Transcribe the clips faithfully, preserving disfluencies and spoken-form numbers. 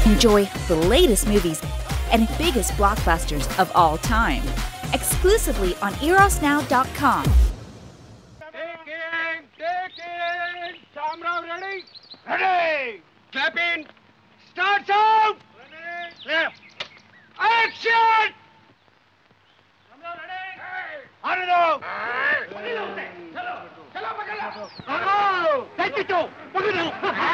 Enjoy the latest movies and biggest blockbusters of all time, exclusively on eros now dot com. Take in, take in. Shamrao ready? Ready. Clap in. Start sound. Ready. Clear. Action. Shamrao ready? Hey. Chalo. Chalo, chalo पकड़ लो. Oh, take it to. पकड़ लो.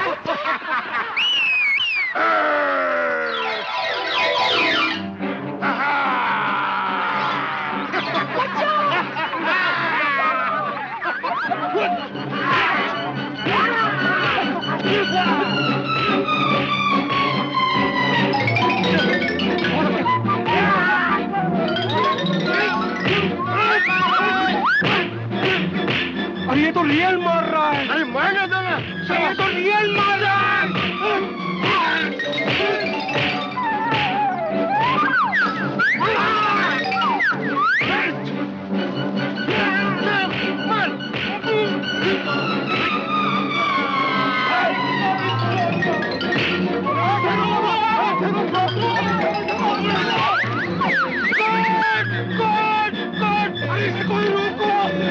अरे ये तो real मार रहा है. अरे मारने दो ना. ये तो रियल मार रहा है. कोई रोको.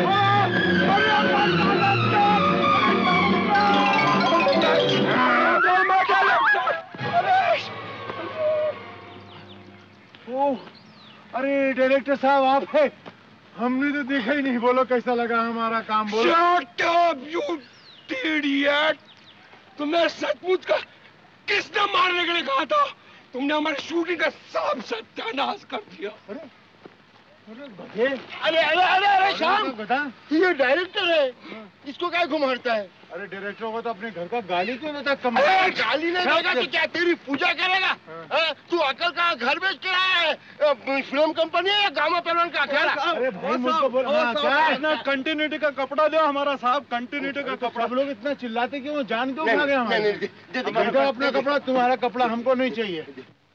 अरे डायरेक्टर साहब आप है. हमने तो देखा ही नहीं. बोलो कैसा लगा हमारा काम. बोलो. Shut up, you idiot. तुम्हें सचमुच का किसने मारने के लिए कहा था? तुमने हमारी शूटिंग का सब सत्यानाश कर दिया. अरे अरे अरे अरे अरे श्याम, ये डायरेक्टर है. इसको क्या घुमाता है? अरे डायरेक्टर को तो अपने घर का गाली क्यों देता? कम गाली नहीं देगा तो क्या तेरी पूजा करेगा? तू अकल का घर बेच के आया है. फिल्म कंपनी है या गामा पहलवान का अखाड़ा? अरे भाई मुझको बोल. क्या कंटिन्यूटी का कपड़ा दो हमारा साहब. कंटिन्यूटी का कपड़ा. सब लोग इतना चिल्लाते क्यों? जान क्यों खा गए हमारे? अपना कपड़ा. तुम्हारा कपड़ा हमको नहीं चाहिए.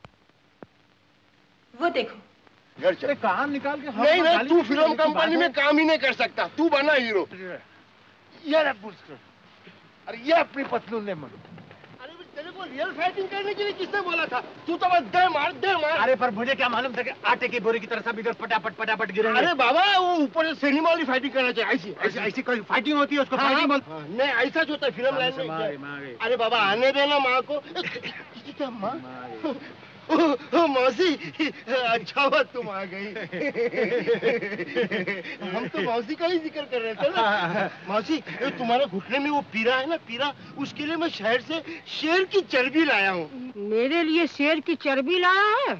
वो देखो घर चले. काम निकाल के. नहीं नहीं, तू फिल्म कंपनी में काम ही नहीं कर सकता. तू बना हीरो. यार अरे ये अपनी पतलून ने मन. अरे तेरे को रियल फाइटिंग करने के लिए किसने बोला था? तू तो बस दे मार दे मार. अरे पर मुझे क्या मालूम था कि आटे की बोरी की तरह सब इधर फटाफट फटाफट गिरेंगे. अरे बाबा वो ऊपर से सिनेमा वाली फाइटिंग करना चाहिए. ऐसी ऐसी ऐसी कोई फाइटिंग होती है उसको फाइटिंग बोल. नहीं ऐसा जो होता है फिल्म लाइन में. अरे बाबा आने देना माँ को. क्या माँ? मौसी अच्छा हुआ तुम आ गई. हम तो मौसी का ही जिक्र कर रहे थे ना. मौसी तुम्हारे घुटने में वो पीरा है ना, पीरा, उसके लिए मैं शहर से शेर की चर्बी लाया हूँ. मेरे लिए शेर की चर्बी लाया है?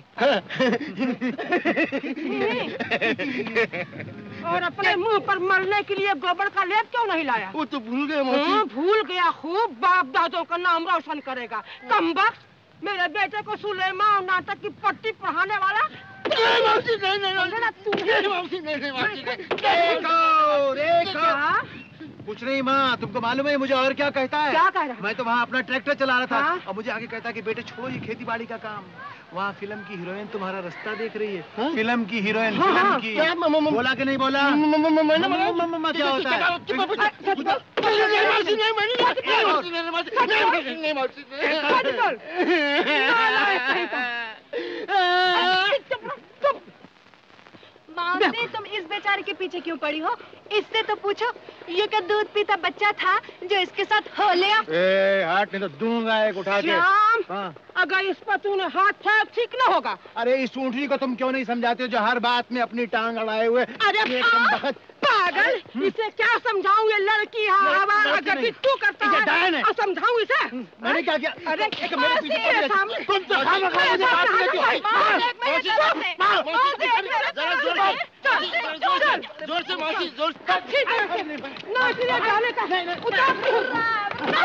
और अपने मुंह पर मरने के लिए गोबर का लेप क्यों नहीं लाया? वो तो भूल गए मौसी. भूल गया. खूब बाप दादों का नाम रोशन करेगा. कमबख्त मेरे बेटे को सुलेमान नाटक की पट्टी पढ़ाने वाला. नहीं मौसी नहीं नहीं नहीं मौसी नहीं नहीं मौसी देखो देखो. कुछ नहीं माँ, तुमको मालूम है मुझे और क्या कहता है? क्या कह रहा है? मैं तो वहाँ अपना ट्रैक्टर चला रहा था. हाँ? और मुझे आगे कहता है कि बेटे छोड़ो ये खेती बाड़ी का काम. वहाँ फिल्म की हीरोइन तुम्हारा रास्ता देख रही है. हाँ? फिल्म की हीरोइन. हाँ, फिल्म हाँ, की. क्या बोला कि नहीं बोला? मैंने क्या होता है? मासी तुम इस बेचारे के पीछे क्यों पड़ी हो? इससे तो पूछो ये क्या दूध पीता बच्चा था जो इसके साथ हो लिया? ए हाथ नहीं तो दूंगा एक उठा के. हाँ? अगर इस पर तूने हाथ फेंक ठीक न होगा. अरे इस ऊँटनी को तुम क्यों नहीं समझाते हो जो हर बात में अपनी टांग अड़ाए हुए? अरे पागल, इसे क्या समझाऊं? ये लड़की है, तू करता है और समझाऊं इसे? मैंने क्या किया? अरे एक मेरे पीछे सामने तुम तो जोर से मौसी जोर से.